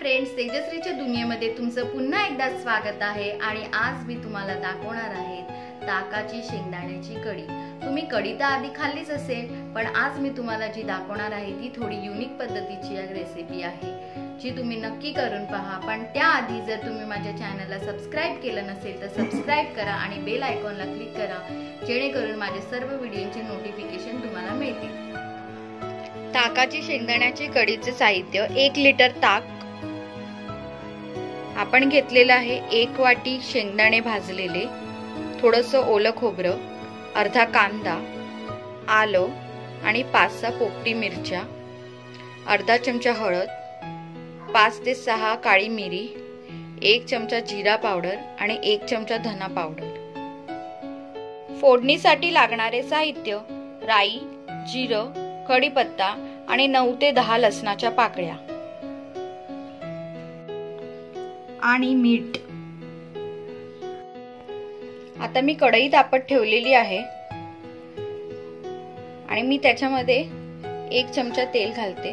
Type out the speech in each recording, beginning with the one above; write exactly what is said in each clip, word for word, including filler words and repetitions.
Friends, तेजश्रीच्या दुनियेमध्ये तुमचं पुन्हा एकदा स्वागत आहे। आणि आज मी तुम्हाला दाखवणार आहे ताकाची शेंगदाण्याची कढी। तुम्ही कढी तर आधी खाल्लीच असेल, पण आज मी तुम्हाला जी दाखवणार आहे ती थोडी युनिक पद्धतीची एक रेसिपी आहे, जी तुम्ही नक्की करून पहा। पण त्याआधी जर तुम्ही माझ्या चॅनलला सबस्क्राइब केलं नसेल तर सबस्क्राइब करा आणि बेल आयकॉनला क्लिक करा, जेणेकरून माझे सर्व व्हिडिओचे नोटिफिकेशन तुम्हाला मिळतील। ताकाची शेंगदाण्याची कढीचे साहित्य: एक लिटर ताक, आपण घेतलेला आहे एक वाटी शेंगदाणे भाजलेले, थोडंसं ओलं खोबरं, अर्धा कांदा, आलं आणि पाच सहा पोपटी मिरच्या, अर्धा चमचा हळद, पाच ते सहा काळी मिरी, एक चमचा जिरा पावडर आणि एक चमचा धना पावडर। फोडणीसाठी लागणारे साहित्य: राई, जिरं, कढीपत्ता आणि नऊ ते दहा लसणाच्या पाकळ्या आणि मीठ। आता मी कढई तापत ठेवलेली आहे आणि मी त्याच्यामध्ये एक चमचा तेल घालते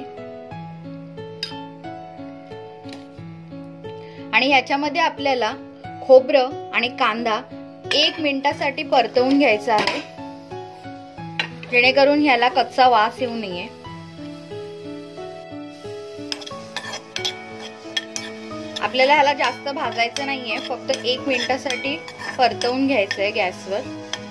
आणि ह्याच्यामध्ये आपल्याला खोबरं आणि कांदा एक मिनिटासाठी परतवून घ्यायचा आहे, जेणेकरून ह्याला कच्चा वास येऊ नये। आपल्याला ह्याला जास्त भाजायचं नाहीये, फक्त एक मिनिटासाठी परतवून घ्यायचंय गॅसवर।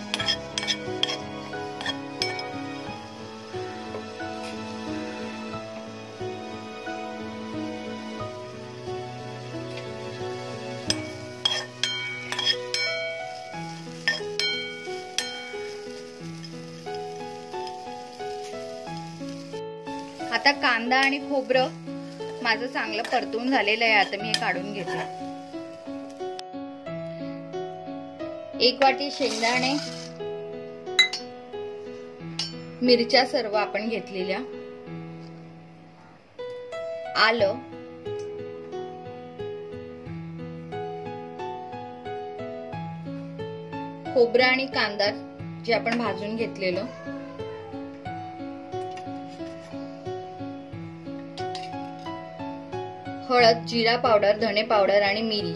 आता कांदा आणि खोबरं माझं चांगलं परतून झालेलं आहे। आता मी हे काढून घेते। एक वाटी शेंगदाणे, मिरच्या सर्व आपण घेतलेल्या, आलं, खोबरं आणि कांदा जे आपण भाजून घेतलेलं, हळद, जिरा पावडर, धने पावडर आणि मिरी,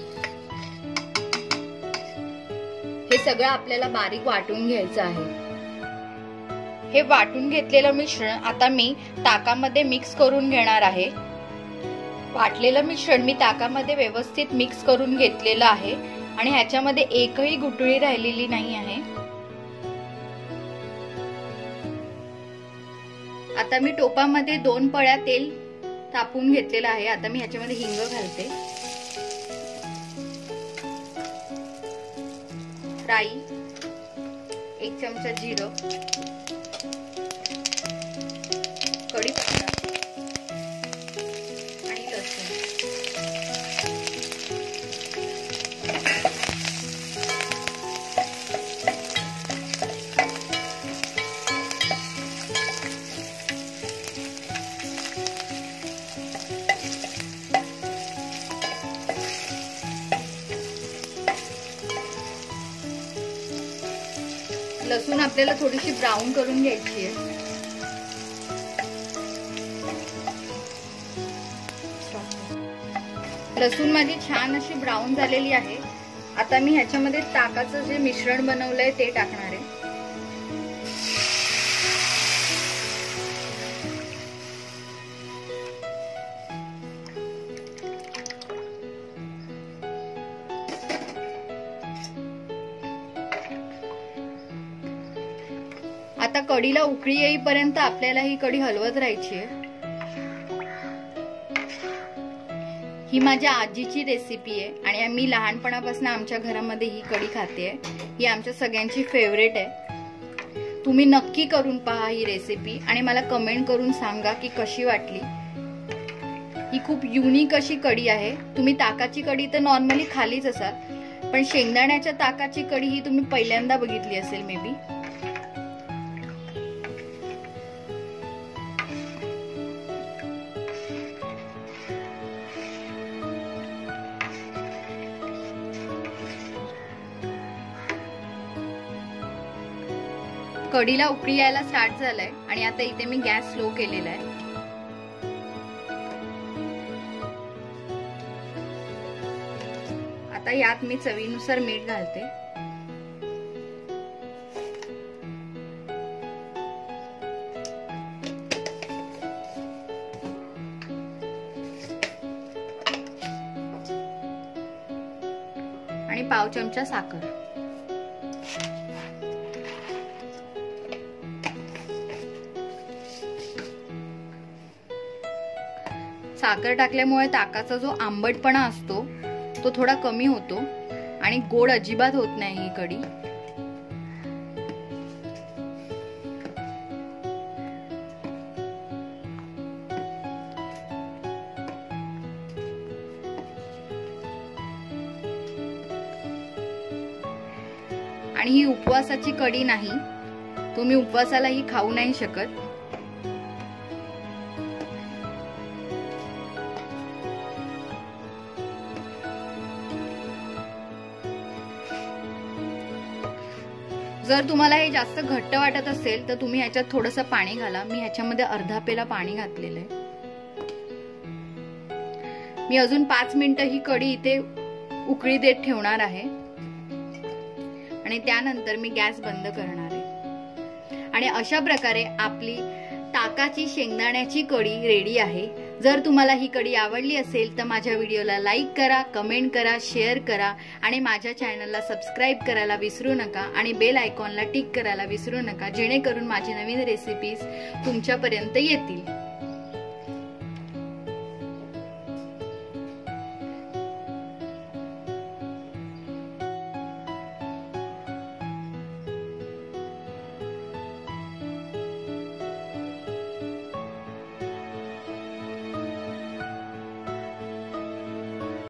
हे सगळं आपल्याला बारीक वाटून घ्यायचं आहे। हे वाटून घेतलेलं मिश्रण आता मी ताकामध्ये मिक्स करून घेणार आहे। वाटलेलं मिश्रण मी ताकामध्ये व्यवस्थित मिक्स करून घेतलेलं आहे आणि ह्याच्यामध्ये एकही गुठळी राहिलेली नाही आहे। आता मी टोपामध्ये दोन पळ्या तेल तापून घेतलेला आहे। आता मी ह्याच्यामध्ये हिंग घालते, राई, एक चमचा जिरं, कढीपत्ता आणि लसूण। लसूण आपल्याला थोडीशी ब्राऊन करून घ्यायची आहे। लसूण माझी छान अशी ब्राऊन झालेली आहे। आता मी ह्याच्यामध्ये ताकाचं जे मिश्रण बनवलंय ते टाकणार आहे। आता कढीला उकळी येईपर्यंत आपल्याला ही कढी हलवत राहायची आहे। ही माझ्या आजीची रेसिपी आहे आणि मी लहानपणापासून आमच्या घरामध्ये ही कढी खाते। ही आमच्या सगळ्यांची फेवरेट आहे। तुम्ही नक्की करून पहा ही रेसिपी आणि मला कमेंट करून सांगा की कशी वाटली। ही खूप युनिक अशी कढी आहे। तुम्ही ताकाची कढी तर नॉर्मली खालीच असाल, पण शेंगदाण्याच्या ताकाची कढी ही तुम्ही पहिल्यांदा बघितली असेल मे बी। कढीला उकळी यायला स्टार्ट झालाय आणि आता इथे मी गॅस स्लो केलेला आहे। आता यात मी चवीनुसार मीठ घालते. आणि पाव चमचा साखर. साखर टाकल्यामुळे ताकाचा जो आंबटपणा असतो तो थोडा कमी होतो आणि गोड अजिबात होत नाही ही कढी. आणि ही उपवासाची कढी नाही, तुम्ही उपवासालाही खाऊ नाही शकत. जर तुम्हाला हे जास्त घट्ट वाटत असेल तर तुम्ही ह्याच्यात थोडंसं पाणी घाला. मी ह्याच्यामध्ये अर्धा पेला पाणी घातलेलं आहे. मी अजून पाच मिनिटं ही कढी इथे उकळी देत ठेवणार आहे आणि त्यानंतर मी गॅस बंद करणार आहे. आणि अशा प्रकारे आपली ताकाची शेंगदाण्याची कढी रेडी आहे. जर तुम्हाला ही कढी आवडली असेल तर माझ्या व्हिडिओला लाईक करा, कमेंट करा, शेअर करा आणि माझ्या चॅनलला सबस्क्राईब करायला विसरू नका आणि बेल आयकॉनला टिक करायला विसरू नका, जेणेकरून माझे नवीन रेसिपीज तुमच्यापर्यंत येतील.